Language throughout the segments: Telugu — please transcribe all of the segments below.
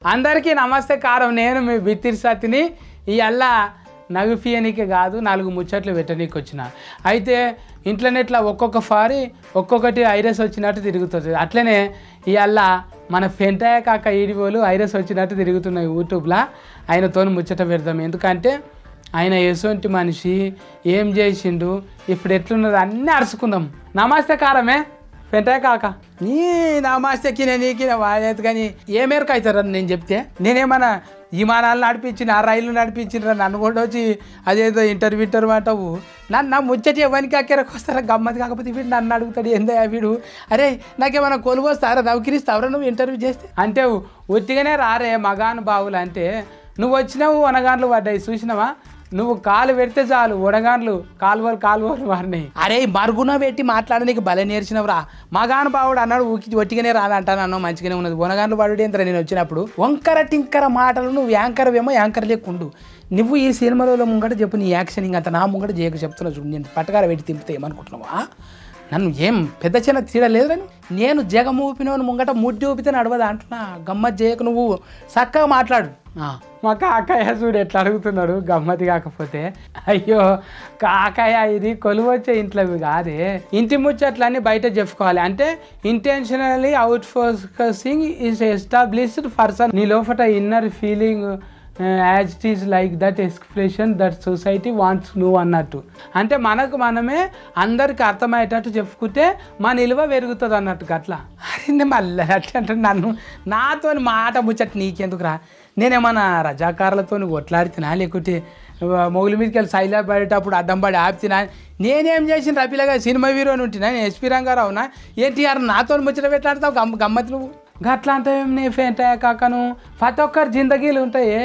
అందరికీ నమస్తే కారం. నేను మీ బిత్తిరి సత్తిని. ఇవాళ నగుఫియనికి కాదు 4 ముచ్చట్లు పెట్టనీకి వచ్చిన. అయితే ఇంటర్నెట్లో ఒక్కొక్కటి ఐరస్ వచ్చినట్టు తిరుగుతుంది. అట్లనే ఇవాళ మన ఫెంటాయ కాక ఈడిపోలు ఐరస్ వచ్చినట్టు తిరుగుతున్నాయి యూట్యూబ్లో. ఆయనతో ముచ్చట పెడదాం. ఎందుకంటే ఆయన ఎటువంటి మనిషి, ఏం చేసిండు, ఇప్పుడు ఎట్లున్నది అన్నీ అరుచుకుందాం. నమస్తే కారమే ఫెంటాయ కాక. నీ నమస్తేకి నీకి వాడేది కానీ ఏ మేరకు అవుతారని నేను చెప్తే నేనేమన్నా విమానాలు నడిపించిన రైలు నడిపించిన నన్ను కూడా వచ్చి అదేదో ఇంటర్వ్యూ అంటావు. నా ముచ్చటి ఎవరికి అక్కడికి వస్తారా గమ్మతి. కాకపోతే వీడు నన్ను అడుగుతాడు ఏందా వీడు, అరే నాకేమన్నా కొలువు వస్తారా నౌకిరిస్తావరా నువ్వు ఇంటర్వ్యూ చేస్తే అంటే ఒట్టిగానే రారే మగాను బావులు. అంటే నువ్వు వచ్చినావు వనగాన్లు పడ్డాయి చూసినావా, నువ్వు కాలు పెడితే చాలు వడగాన్లు కాలువలు మారినాయి. అరే మరుగున పెట్టి మాట్లాడడానికి భలే నేర్చినవురా. మగాను బావుడు అన్నాడు ఒట్టిగానే రాదంటాను మంచిగానే ఉన్నది. వనగాన్లు పడు ఏంటరా నేను వచ్చినప్పుడు వంకర టింకర మాటలు. నువ్వు యాంకర్ లేకుండు. నువ్వు ఈ సినిమాలో ముంగట చెప్పు నీ యాక్షన్ ఇంకంత నా ముంగట చేయక చెప్తున్నావు చూడు. నేను పట్టకార పెట్టి తింపితే ఏమనుకుంటున్నావా? నన్ను ఏం పెద్ద చిన్న తీరలేదని నేను జగం ఊపినవని ముంగట ముడ్డి ఊపితే నడవదా అంటున్నా. గమ్మత్ చేయక నువ్వు చక్కగా మాట్లాడు. మా కాకయ్య చూడు ఎట్లా అడుగుతున్నాడు గమ్మతి. కాకపోతే అయ్యో కాకయ్య ఇది కొలువు వచ్చే ఇంట్లో కాదే, ఇంటి ముచ్చట్లన్నీ బయట చెప్పుకోవాలి. అంటే intentionally out focusing is established person. నీ లోపల inner feeling as it is like that expression that society wants నువ్వు అన్నట్టు. అంటే మనకు మనమే అందరికి అర్థమయ్యేటట్టు చెప్పుకుంటే మన నిలువ పెరుగుతుంది అన్నట్టు. అట్లా అరే మళ్ళీ అట్లా అంటే నాతో మాట ముచ్చట నీకెందుకురా? నేనేమన్నా రజాకారులతో కొట్లాడితేనా, లేకుంటే మొగుల మీదకి వెళ్ళి సైలా పడేటప్పుడు అడ్డం పడి ఆపితేనా? నేనేం చేసిన రపిలగా సినిమా హీరోని ఉంటున్నా, నేను ఎస్పీ రంగారావునా ఎన్టీఆర్ నాతో ముచ్చట పెట్టాడుతావు గమ్మతి నువ్వు. గట్లా అంటే నీ ఫెంటాయ కాకను ప్రతి ఒక్కరి జిందగీలు ఉంటాయి,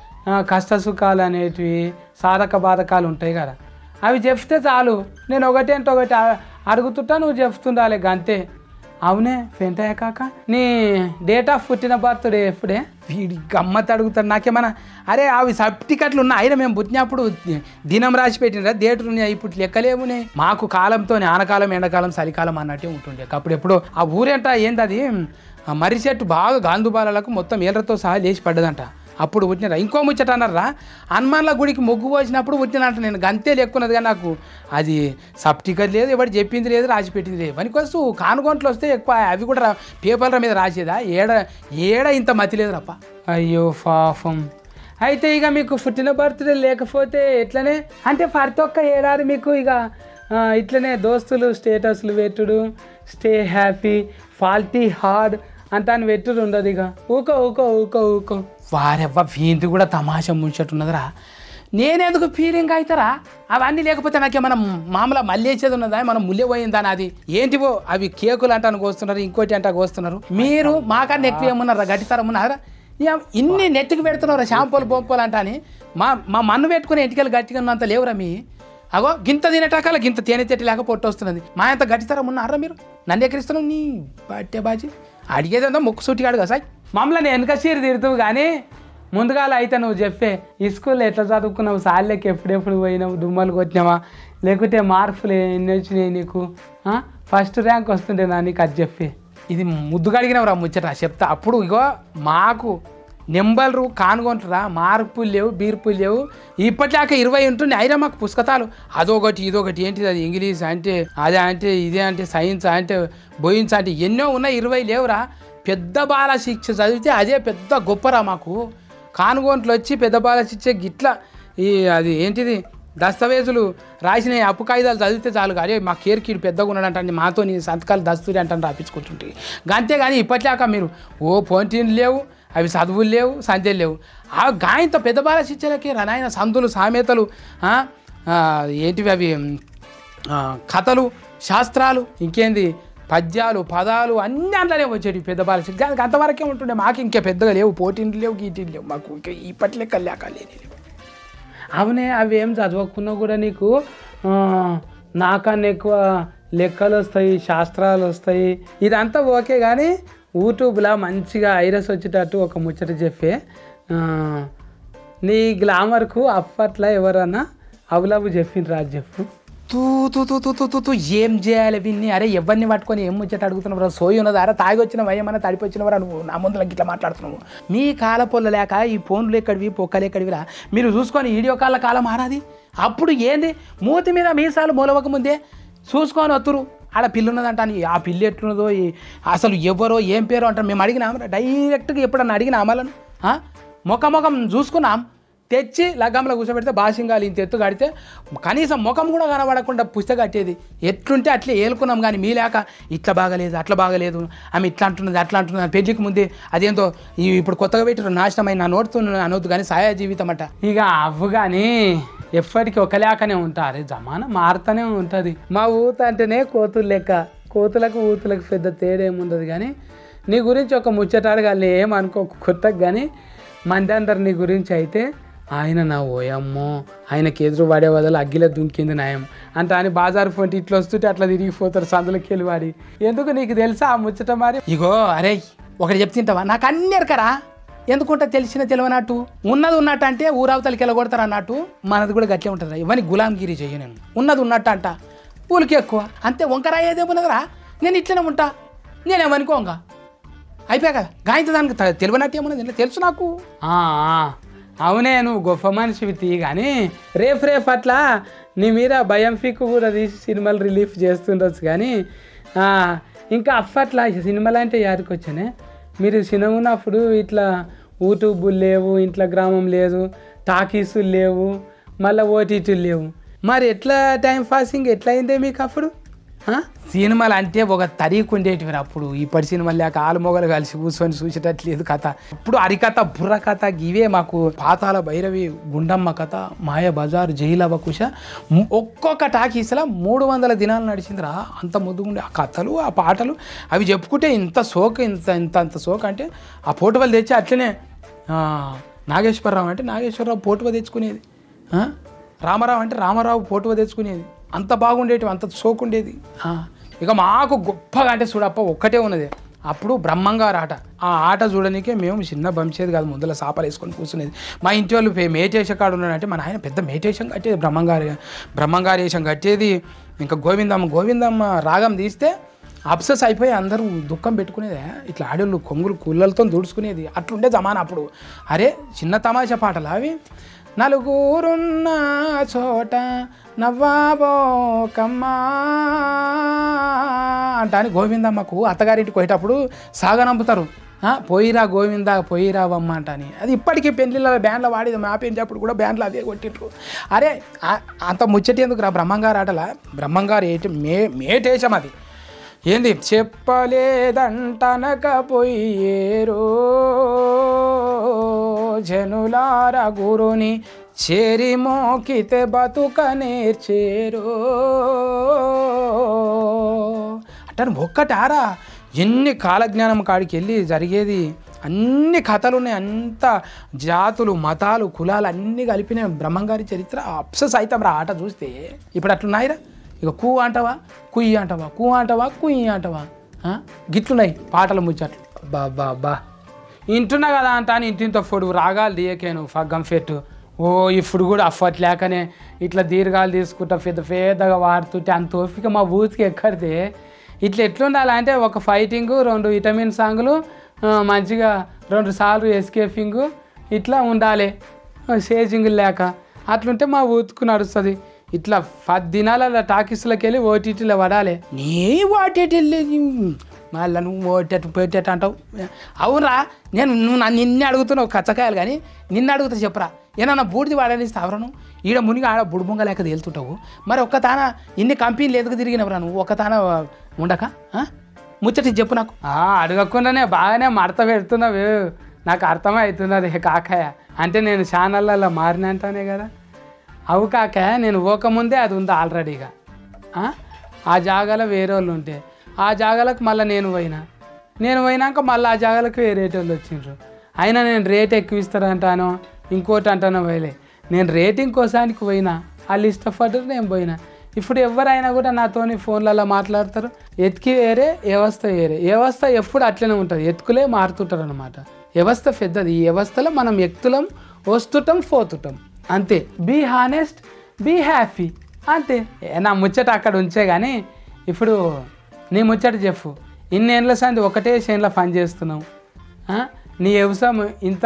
కష్ట సుఖాలు అనేటివి సాధక బాధకాలు ఉంటాయి కదా. అవి చెప్తే చాలు, నేను ఒకటి అడుగుతుంటా, నువ్వు చెప్తుండాలి అంతే. అవునే ఫెంటాయ కాక, నీ డేట్ ఆఫ్ పుట్టిన బర్త్డే ఎప్పుడే? వీడి గమ్మత్ అడుగుతాడు. నాకేమన్నా అరే అవి సర్టిఫికెట్లు ఉన్నాయి, అయినా మేము పుట్టినప్పుడు దినం రాసి పెట్టినరా డేట్లు ఉన్నాయి, ఇప్పుడు లెక్కలేమునే. మాకు కాలంతో ఆనకాలం ఎండాకాలం చలికాలం అన్నట్టే ఉంటుండే. అప్పుడు ఎప్పుడో ఆ ఊరేంట ఏంది అది మర్రి చెట్టు బాగా గాంధుబాలకు మొత్తం ఏళ్ళతో సహా లేచి పడ్డదంట. అప్పుడు పుట్టినరా. ఇంకో ముచ్చట అన్నారా, హనుమాన్ల గుడికి మొగ్గు పోసినప్పుడు పుట్టినంట. నేను గంతే లెక్కున్నది కానీ నాకు అది సర్టిఫికెట్ లేదు, ఎవరు చెప్పింది లేదు, రాసి పెట్టింది లేదు. పనికొస్తూ కానుగొంట్లు వస్తే ఎక్కువ అవి కూడా పేపర్ల మీద రాసేదా? ఏడ ఇంత మతి లేదు రప్ప. అయ్యో పాపం. అయితే ఇక మీకు పుట్టిన బర్త్డే లేకపోతే ఎట్లనే అంటే ప్రతి ఒక్క ఏడాది మీకు ఇక ఇట్లనే దోస్తులు స్టేటస్లు పెట్టుడు, స్టే హ్యాపీ ఫాల్టీ హార్డ్ అంటాను పెట్టుడు ఉండదు. ఇక ఊకో వారెవ్వ వీంటి కూడా తమాషా ముంచట్టున్నదిరా. నేనెందుకు ఫీలింగ్ అవుతారా? అవన్నీ లేకపోతే నాకేమన్నా మామూలుగా మళ్ళేసేది ఉన్నదా? మనం ముల్లె పోయిందని అది ఏంటివో అవి కేకులు అంటాను కోస్తున్నారు, ఇంకోటి అంటా కోస్తున్నారు. మీరు మాకన్నా ఎక్కువ ఏమన్నారా? గట్టితరమున్నారా? ఇన్ని నెట్టికి పెడుతున్నారా షాంపూలు బొంపులు అంట అని. మా మన్ను పెట్టుకుని ఎంటికలు గట్టిగా ఉన్నంత లేవురా మీ. అగో గింత తినేటాకాల గింత తేనె చెట్టు లేక పొట్టు వస్తున్నది. మా ఎంత గట్టితరం ఉన్నారా మీరు? నన్ను ఎక్కడిస్తున్నావు నీ బట్టే బాజీ. అడిగేదంతా ముక్కు సూటిగా అడుగా సాయి. మమ్మల్ని వెనక చీరు తిడుతావు కానీ ముందుగాల అయితే నువ్వు చెప్పే ఈ స్కూల్లో ఎట్లా చదువుకున్నావు, సార్లకి ఎప్పుడెప్పుడు పోయినావు, దుమ్మలు కొట్టినావా, లేకుంటే మార్కులు ఎన్ని వచ్చినాయి నీకు, ఫస్ట్ ర్యాంక్ వస్తుండే నా నీకు అది చెప్పే. ఇది ముద్దుగా అడిగినవురా ముచ్చట చెప్తా. అప్పుడు ఇగో మాకు నెంబర్లు కానుగొంటురా, మార్పులు లేవు, బీర్పులు లేవు. ఇప్పటిలాక 20 ఉంటుంది. అయినా మాకు పుస్తకాలు అదొకటి ఇదొకటి ఏంటిది, అది ఇంగ్లీష్ అంటే అదే అంటే ఇదే అంటే సైన్స్ అంటే బోయిన్స్ అంటే ఎన్నో ఉన్నాయి, 20 లేవురా. పెద్ద బాల శిక్ష చదివితే అదే పెద్ద గొప్పరా మాకు. కానుగొంట్లు వచ్చి పెద్ద బాల శిక్ష గిట్లా ఈ అది ఏంటిది దస్తావేజులు రాసిన అప్పు కాగితాలు చదివితే చాలు. అదే మా కేర్కీడు పెద్దగా ఉన్నాడంటే మాతో నీ సంతకాలు దస్తూరి అంటే రాపించుకుంటుంటే అంతేగాని ఇప్పటిలాక మీరు ఫోన్టీన్లు లేవు, అవి చదువులు లేవు, సంధ్యలు లేవు. ఆ గాయంతో పెద్ద బాల శిక్షలకి నాయన సందులు సామెతలు ఏంటివి అవి కథలు శాస్త్రాలు ఇంకేంది పద్యాలు పదాలు అన్నీ అందులోనే వచ్చేటివి పెద్ద బాల శిక్ష. అంతవరకే ఉంటుండే. మాకు ఇంకా పెద్దగా లేవు, పోటీలు లేవు, గీటీలు లేవు. మాకు ఇంకా ఇప్పట్లే కళ్యాకాలేని లేవు. అవునే అవి ఏం చదవకున్నా కూడా నీకు నాకన్నా ఎక్కువ లెక్కలు వస్తాయి, శాస్త్రాలు వస్తాయి. ఇదంతా ఓకే కానీ యూట్యూబ్లో మంచిగా ఐరస్ వచ్చేటట్టు ఒక ముచ్చట చెప్పే. నీ గ్లామర్కు అప్పట్లో ఎవరన్నా అవులవు చెప్పిండ్రు అది చెప్పు. తూ తూ తూ తూ తూ తూ తూ ఏం చేయాలి విన్ని? అరే ఎవరిని పట్టుకొని ఏం ముచ్చట అడుగుతున్నావు? సోయి ఉన్నదా? అరే తాగి వచ్చిన ఏమన్నా తడిపొచ్చినవరా నువ్వు? నా ముందులకి ఇట్లా మాట్లాడుతున్నావు. మీ కాల పొల్ల లేక ఈ ఫోన్లు ఎక్కడివి పొక్కలు ఎక్కడివిరా? మీరు చూసుకొని వీడియో కాలం మారాది. అప్పుడు ఏంది మూతి మీద మీసాలు మూలవక ముందే చూసుకొని వస్తురు. ఆడ పిల్లి ఉన్నదంట అని. ఆ పిల్లి ఎట్లున్నదో అసలు ఎవరో ఏం పేరో అంటారు. మేము అడిగినాం డైరెక్ట్గా ఎప్పుడన్నా అడిగిన అమలను ముఖం చూసుకున్నాం. తెచ్చి లగ్గంలో కూర్చోబెడితే బాసింగాలు ఇంత ఎత్తు కడితే కనీసం ముఖం కూడా కనబడకుండా పుస్తక కట్టేది. ఎట్లుంటే అట్లే ఏలుకున్నాం. కానీ మీ లేక ఇట్లా బాగలేదు అట్లా బాగలేదు, ఆమె ఇట్లా అంటున్నది అట్లా అంటున్నది. పెళ్లికి ముందే అదేంతో ఇప్పుడు కొత్తగా పెట్టారు నాశనమైన నా నోటుతో అనొద్దు కానీ సాయా జీవితం అంట. ఇక అవ్వు కానీ ఎప్పటికీ ఒకలేకనే ఉంటారు. జమానా మారుతూనే ఉంటుంది. మా ఊత అంటేనే కోతులు లెక్క. కోతులకు ఊతులకు పెద్ద తేడా ఏముండదు. కానీ నీ గురించి ఒక ముచ్చట అడగాలి ఏమనుకో కొత్తగా. కానీ మంది అందరు నీ గురించి అయితే ఆయన నా ఓయమ్మో ఆయనకి ఎదురు వాడే వదలు అగ్గిలో దుంకింది నయం అంట అని బాజారు పోటీ ఇట్లా వస్తుంటే అట్లా తిరిగిపోతారు సందులోకి వెళ్ళి వాడి. ఎందుకు నీకు తెలుసా ఆ ముచ్చట మరి? ఇగో అరే ఒకటి చెప్తుంటావా? నాకు అన్ని ఎరకరా ఎందుకుంటా తెలిసిన తెలియనట్టు ఉన్నది ఉన్నట్టు అంటే ఊరవతలకి వెళ్ళగొడతారు అన్నట్టు మనది కూడా గట్లే ఉంటుంది. ఇవన్నీ గులాంగిరి చెయ్యి. నేను ఉన్నది ఉన్నట్టు అంట పూలకి ఎక్కువ అంతే. వంకర అయ్యేదేమున్నదరా? నేను ఇట్లనే ఉంటా. నేనేమనుకోంగా అయిపోయా కదా. గాయంతో దానికి తెలియనట్టు ఏమన్నది తెలుసు నాకు. అవునే నువ్వు గొప్ప మనిషివి తీ. కానీ రేపు అట్లా నీ మీద భయం ఫిక్కు కూడా తీసి సినిమాలు రిలీఫ్ చేస్తుండొచ్చు. కానీ ఇంకా అప్పట్లా సినిమాలు అంటే యాదికి వచ్చానే. మీరు సినిమా ఉన్నప్పుడు ఇట్లా యూట్యూబులు లేవు, ఇంట్లో గ్రామం లేదు, టాకీసులు లేవు, మళ్ళీ ఓటీటీలు లేవు. మరి ఎట్లా టైం పాసింగ్ ఎట్లా అయిందే మీకు అప్పుడు? సినిమాలు అంటే ఒక తరీకు ఉండేటివి అప్పుడు. ఇప్పటి సినిమాలు లేక ఆలు మొగలు కలిసి కూర్చొని చూసేటట్లేదు కథ. ఇప్పుడు హరికథ బుర్ర కథ ఇవే మాకు. పాతాల భైరవి, గుండమ్మ కథ, మాయ బజార్, జైలవకుశ ఒక్కొక్క టాకీస్లో 300 దినాలు నడిచిందిరా. అంత ముద్దుగుండే ఆ కథలు ఆ పాటలు అవి చెప్పుకుంటే ఇంత సోక ఇంత సోక అంటే ఆ పోటువలు తెచ్చి అట్లనే నాగేశ్వరరావు అంటే నాగేశ్వరరావు పోటువ తెచ్చుకునేది, రామారావు అంటే రామారావు పోటువ తెచ్చుకునేది. అంత బాగుండేటివి, అంత సోకుండేది. ఇక మాకు గొప్పగా అంటే చూడప్ప ఒక్కటే ఉన్నది అప్పుడు బ్రహ్మంగారు ఆట. ఆ ఆట చూడడానికే మేము చిన్న బంచేది కాదు, ముందర సాపలు వేసుకొని కూర్చునేది. మా ఇంటి వాళ్ళు మేటేష కాడు ఉన్నాడంటే మా నాయన పెద్ద మేటేషం కట్టేది, బ్రహ్మంగారు వేషం కట్టేది. ఇంకా గోవిందమ్మ రాగం తీస్తే అప్సెస్ అయిపోయి అందరూ దుఃఖం పెట్టుకునేది. ఇట్లా ఆడోళ్ళు కొంగులు కుళ్ళలతో దుడుచుకునేది. అట్లుండే జమానా అప్పుడు. అరే చిన్న తమాషా పాటలు అవి. నలుగురున్న చోట నవ్వాబోకమ్మా అంటాని గోవిందమ్మకు అత్తగారింటికి పోయేటప్పుడు సాగనంపుతారు. పోయిరా గోవింద పోయిరావమ్మ అంటని. అది ఇప్పటికీ పెళ్ళిళ్ళ బ్యాండ్లో వాడేది. మా పెంచేప్పుడు కూడా బ్యాండ్లో అదే కొట్టిండ్రు. అరే అంత ముచ్చటి ఎందుకు రా బ్రహ్మంగారు ఆటలా? బ్రహ్మంగారు మేటేశం అది. ఏంది చెప్పలేదంటనకపోయేరో జనులార గురుని చేరి మోకితే బతుక నేర్చేరో అంటారు. ఒక్కటారా ఎన్ని కాలజ్ఞానం కాడికి వెళ్ళి జరిగేది. అన్ని కథలు ఉన్నాయి. అంత జాతులు మతాలు కులాలు అన్నీ కలిపిన బ్రహ్మంగారి చరిత్ర. అప్సెస్ అవుతాం రా ఆట చూస్తే. ఇప్పుడు అట్లున్నాయిరా. ఇక కూ అంటవా కుయ్యి అంటవా, కూ అంటవా కుయ్యి అంటవా, గిట్లున్నాయి పాటలు ముచ్చట్లు. బా ఇంటున్నా కదా అంట అని ఇంటింత పొడు రాగాలు తీయకేను ఫగ్గం ఫెట్టు. ఇప్పుడు కూడా అఫట్ లేకనే ఇట్లా దీర్ఘాలు తీసుకుంటా పెద్దగా వాడుతుంటే అంత ఓపిక మా ఊరికి ఎక్కడితే. ఇట్లా ఎట్లుండాలి అంటే ఒక ఫైటింగు, 2 విటమిన్ సాంగులు, మంచిగా 2 సార్లు ఎస్కేపింగు ఇట్లా ఉండాలి. సేజింగులు లేక అట్లుంటే మా ఊతుకు నడుస్తుంది. ఇట్లా 10 దినాల టాకీస్లోకి వెళ్ళి ఓటీటీలో పడాలి. నీ ఓటీటీలు మళ్ళీ నువ్వు ఓటేట అంటావు. అవునరా నువ్వు నిన్నే అడుగుతున్నావు కచ్చకాయలు. కానీ నిన్ను అడుగుతా చెప్పరా ఏమన్నా బూడిది వాడనిస్తావరా? ఈడ మునిగి ఆడ బుడిబొంగ లేక తేలుతుంటావు. మరి ఒక్కతాన ఇన్ని కంపెనీలు ఎదుగు తిరిగినవరా నువ్వు? ఒక్కతాన ఉండక ముచ్చటి చెప్పు నాకు. అడగకుండానే బాగానే మడత పెడుతున్నావు. నాకు అర్థమవుతున్నది కాకాయ. అంటే నేను ఛానళ్ళల్లో మారినంటానే కదా. అవు కాకాయ నేను పోకముందే అది ఉంది ఆల్రెడీగా. ఆ జాగాలో వేరే వాళ్ళు ఉంటే ఆ జాగాలకు మళ్ళీ నేను పోయినాక మళ్ళీ ఆ జాగాలకు వేరే వాళ్ళు వచ్చిండ్రు. అయినా నేను రేట్ ఎక్కువ ఇస్తారంటాను ఇంకోటి అంటానో పోయలే. నేను రేటింగ్ కోసానికి పోయినా, వాళ్ళు ఇష్టపడ్డారు నేను పోయినా. ఇప్పుడు ఎవరైనా కూడా నాతోని ఫోన్లలో మాట్లాడతారు. ఎత్తికి వేరే వ్యవస్థ వేరే. వ్యవస్థ ఎప్పుడు అట్లనే ఉంటుంది, ఎత్తుకులే మారుతుంటారు అనమాట. వ్యవస్థ పెద్దది. ఈ వ్యవస్థలో మనం ఎక్కుతాం, వస్తుంటాం, పోతుంటాం అంతే. బీ హానెస్ట్, బీ హ్యాపీ అంతే నా ముచ్చట అక్కడ ఉంచే కానీ ఇప్పుడు నీ ముచ్చట చెప్పు ఇన్నేళ్ళ సంది ఒకటే చేనులో పని చేస్తున్నావు నీ వ్యవసాయం ఇంత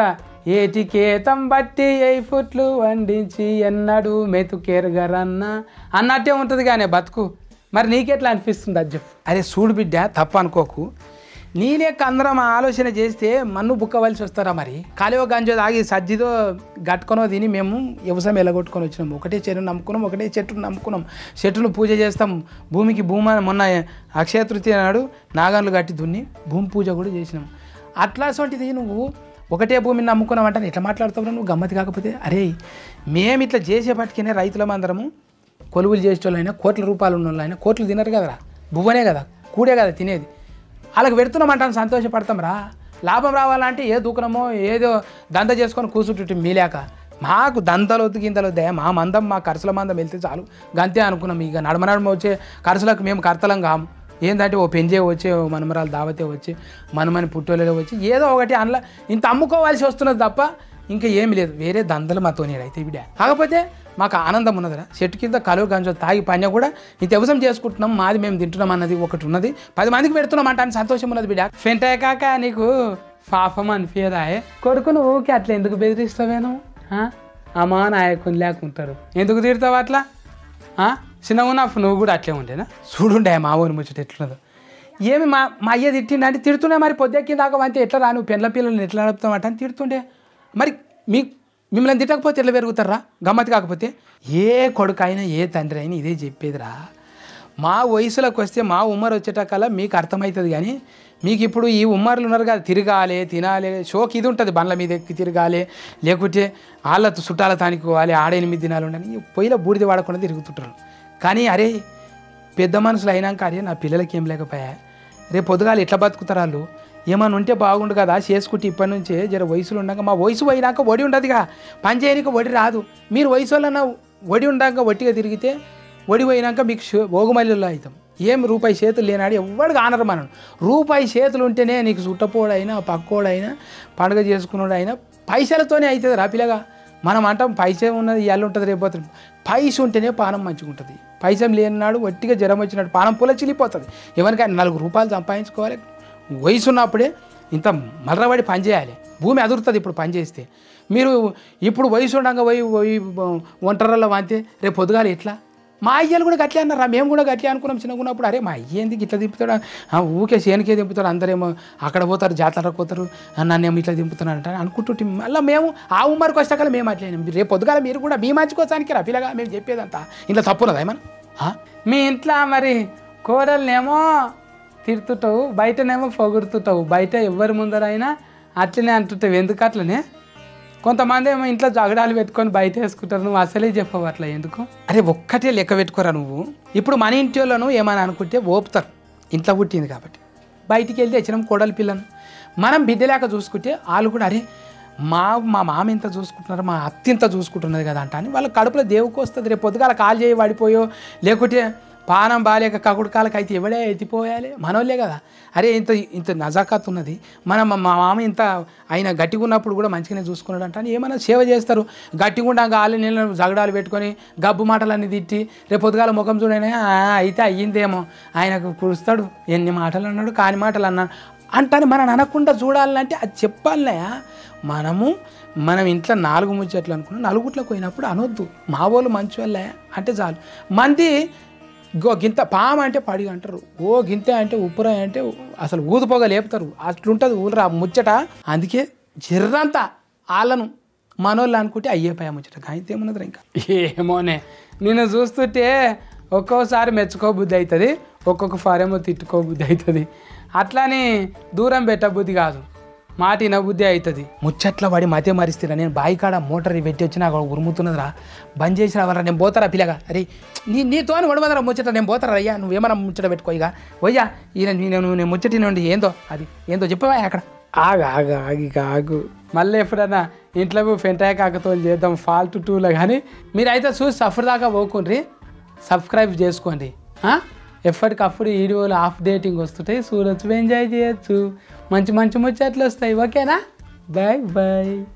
ఏటికేతం బట్టి 8 ఫుట్లు వండించి ఎన్నడు మెతుకేరగరన్నా అన్నట్టే ఉంటుంది కానీ బతుకు మరి నీకెట్లా అనిపిస్తుంది అది చెప్పు అరే చూడు బిడ్డ తప్పు అనుకోకు నేనేక అందరం ఆలోచన చేస్తే మన్ను బుక్కవలసి వస్తారా మరి కాలివో గంజో తాగి సజ్జితో గట్టుకొనో తిని మేము వ్యవసాయం ఎలగొట్టుకొని వచ్చినాం ఒకటే చెరువును నమ్ముకున్నాం ఒకటే చెట్టును నమ్ముకున్నాం చెట్టును పూజ చేస్తాం భూమికి మొన్న అక్షయ తృతీయ నాడు నాగన్లు కట్టి దున్ని భూమి పూజ కూడా చేసినాం అట్లాంటిది నువ్వు ఒకటే భూమిని నమ్ముకున్నావు అంటే ఎట్లా మాట్లాడుతావు నువ్వు గమ్మతి కాకపోతే అరే మేము ఇట్లా చేసేపటికనే రైతులం అందరము కొలువులు చేసేటోళ్ళైనా కోట్ల రూపాయలు ఉన్న వాళ్ళైనా కోట్లు తినరు కదరా బువ్వనే కదా కూడే కదా తినేది వాళ్ళకి పెడుతున్నామంటాను సంతోషపడతాం రా లాభం రావాలంటే ఏ దూకనమో ఏదో దంద చేసుకొని కూర్చుంటుంటే మీలేక మాకు దంతలొద్దు గింతలొద్దా మా మందం మా ఖర్చుల మందం వెళ్తే చాలు గంతే అనుకున్నాం ఇక నడమ వచ్చే ఖర్చులకు మేము కర్తలం కాము ఏంటంటే ఓ పెంజే వచ్చి ఓ మనమరాలు దావతే వచ్చి మనమని పుట్టోలేదో వచ్చి ఏదో ఒకటి అందులో ఇంత అమ్ముకోవాల్సి వస్తున్నది తప్ప ఇంకా ఏమి లేదు వేరే దందలు మాతో అయితే బిడ్డ కాకపోతే మాకు ఆనందం ఉన్నదిరా చెట్టు కింద కలువ గంజో తాగి పని కూడా ఇంత వ్యవసాయం చేసుకుంటున్నాం మాది మేము తింటున్నాం అన్నది ఒకటి ఉన్నది 10 మందికి పెడుతున్నాం అంటే అని సంతోషం ఉన్నది బిడ్డ ఫెంటాయ కాక నీకు పాపం అనిపించదా కొడుకు నువ్వు ఊరికి అట్లా ఎందుకు బెదిరిస్తావేను అమ్మా నాయకుని లేకుంటారు ఎందుకు తిడతావు అట్లా చిన్నగా ఉన్నప్పుడు నువ్వు కూడా అట్లే ఉండేనా చూడుండే మా ఊరి ముచ్చట ఎట్లున్నదో ఏమి మా అయ్య తిట్టిండే అంటే తిడుతుండే మరి పొద్దెక్కిన దాకా అంతే ఎట్లా రా నువ్వు పెళ్ళ పిల్లల్ని ఎట్లా నడుపుతామంట అని తిడుతుండే మరి మిమ్మల్ని తిట్టకపోతే ఎట్లా పెరుగుతారా గమ్మతి కాకపోతే ఏ కొడుకు అయినా ఏ తండ్రి అయినా ఇదే చెప్పేదిరా మా వయసులోకి వస్తే మా ఉమ్మర్ వచ్చేటకల్లా మీకు అర్థమవుతుంది కానీ మీకు ఇప్పుడు ఈ ఉమ్మర్లు ఉన్నారు కదా తిరగాలి తినాలి షోక్ ఇది ఉంటుంది బండ్ల మీద ఎక్కి తిరగాలి లేకుంటే వాళ్ళ చుట్టాల తానుకోవాలి 8 దినాలు ఉండని పొయ్యిలో బూడిద వాడకుండా తిరుగుతుంటారు కానీ అరే పెద్ద మనుషులు అయినాక అరే నా పిల్లలకి ఏం లేకపోయా రేపు పొద్దుగాలు ఎట్లా బతుకుతారు వాళ్ళు ఏమన్నా ఉంటే బాగుండు కదా చేసుకుంటే ఇప్పటి నుంచే జర వయసులో ఉన్నాక మా వయసు పోయినాక వడి ఉండదుగా పని చేయడానికి వడి రాదు మీరు వయసు వాళ్ళన్నా వడి ఉండాక వట్టిగా తిరిగితే వడి పోయినాక మీకు ఓగుమల్లిలో అవుతాం ఏం రూపాయి చేతులు లేనాడు ఎవరికి ఆనరు మనం రూపాయి చేతులు ఉంటేనే నీకు చుట్టపోడైనా పక్కోడైనా పండుగ చేసుకున్నాడైనా పైసలతోనే అవుతుంది రా పిల్లగా మనం అంటాం పైసే ఉన్నది ఇవాళ ఉంటుంది రేపోతుంది పైస ఉంటేనే పానం మంచిగా ఉంటుంది పైసం లేనినాడు వట్టిగా జ్వరం వచ్చినాడు పానం పుల చిలిపోతుంది ఎవరికైనా 4 రూపాయలు సంపాదించుకోవాలి వయసు ఉన్నప్పుడే ఇంత మర్రబడి పని చేయాలి భూమి అదురుతుంది ఇప్పుడు పని చేస్తే మీరు ఇప్పుడు వయసు ఉండగా పోయి ఒంటరిలో వాంతే రేపు పొద్దుగాలి ఎట్లా మా అయ్యలు కూడా గట్లే అన్నారా మేము కూడా గట్లే అనుకున్నాం చిన్నగా ఉన్నప్పుడు అరే మా అయ్య ఎందుకు ఇట్లా దింపుతాడు ఊకే చేనుకే దింపుతాడు అందరేమో అక్కడ పోతారు జాతరకు పోతారు నన్నేమో ఇట్లా దింపుతున్నాడు అంటే అనుకుంటుంటే మళ్ళీ మేము ఆ ఉమ్మరికి వచ్చాక మేము అట్లేము రేపు పొద్దుగాల మీరు కూడా మీ మంచుకోవడానికి రా పిల్లగా మేము చెప్పేదంతా ఇంట్లో తప్పున్నదా ఏమన్నా మీ ఇంట్లో మరి కూరలనేమో తిడుతుంటావు బయటనేమో పొగుడుతుంటావు బయట ఎవరి ముందరైనా అట్లనే అంటుంటావు ఎందుకు అట్లనే కొంతమంది ఏమో ఇంట్లో జగడాలు పెట్టుకొని బయట వేసుకుంటారు నువ్వు అసలే చెప్పవు అట్లా ఎందుకు అరే ఒక్కటే లెక్క పెట్టుకోరా నువ్వు ఇప్పుడు మన ఇంటి వాళ్ళను ఏమని అనుకుంటే ఓపుతారు ఇంట్లో పుట్టింది కాబట్టి బయటికి వెళ్తే వచ్చినాం కోడలి పిల్లను మనం బిడ్డలేక చూసుకుంటే వాళ్ళు కూడా అరే మా మామ ఇంత చూసుకుంటున్నారు మా అత్త ఇంత చూసుకుంటున్నది కదా అంట అని వాళ్ళ కడుపులో దేవుకు వస్తుంది రేపు పొద్దుగాల కాలు చేయి పడిపోయో లేకుంటే పానం బాలేక కకుడు కాలకి అయితే ఎవడే ఎత్తిపోయాలి మనోళ్ళే కదా అరే ఇంత నజాకత్ ఉన్నది మా మామ ఇంత ఆయన గట్టిగా ఉన్నప్పుడు కూడా మంచిగానే చూసుకున్నాడు అంటే ఏమైనా సేవ చేస్తారు గట్టిగా ఉండగా వాళ్ళ నీళ్ళను జగడాలు పెట్టుకొని గబ్బు మాటలన్నీ తిట్టి రేపు పొద్దుగాల ముఖం చూడనే అయితే అయ్యిందేమో ఆయనకు కురుస్తాడు ఎన్ని మాటలు అన్నాడు కాని మాటలు అన్నాడు అంటాను మనం అనకుండా చూడాలంటే అది చెప్పాలనయా మనం ఇంట్లో 4 ముచ్చట్లు అనుకున్నాం నలుగుట్లోకి పోయినప్పుడు అనొద్దు మా వాళ్ళు మంచి వాళ్ళే అంటే చాలు మంది గింత పామ అంటే పడి అంటారు ఓ గింత అంటే ఉప్పుర అంటే అసలు ఊదుపోగా లేపుతారు అట్లుంటుంది ఊళ్ళరా ముచ్చట అందుకే జర్రంతా వాళ్ళను మనోళ్ళు అనుకుంటే అయ్యేపోయా ముచ్చట కాగితే ఏమున్నది ఇంకా ఏమోనే నేను చూస్తుంటే ఒక్కోసారి మెచ్చుకోబుద్ధి అవుతుంది ఒక్కొక్క ఫారేమో తిట్టుకోబుద్ధి అవుతుంది అట్లని దూరం పెట్టబుద్ధి కాదు మాట వినబుద్ధి అవుతుంది ముచ్చట్ల వాడి మతే మరిస్తారా నేను బాయి కాడ మోటార్ పెట్టి వచ్చి నాకు ఉరుముతున్నదిరా బంద్ చేసి రావాలరా నేను పోతారా పిల్లగా అరే నీతోని వడవదరా ముచ్చట నేను పోతారా అయ్యా నువ్వేమన్నా ముచ్చట పెట్టుకో ఇక పోయ్యా నేను ముచ్చటి నుండి ఏందో చెప్పవా అక్కడ ఆగు మళ్ళీ ఎప్పుడన్నా ఇంట్లో ఫెంటాయ కాకతో చేద్దాం ఫాల్ట్ 2లో కానీ మీరైతే చూసి సఫర్ దాకా పోకుండ్రి సబ్స్క్రైబ్ చేసుకోండి ఎప్పటికప్పుడు వీడియోలు అప్డేటింగ్ వస్తుంటాయి చూడొచ్చు ఎంజాయ్ చేయొచ్చు మంచి ముచ్చట్లు వస్తాయి ఓకేనా బాయ్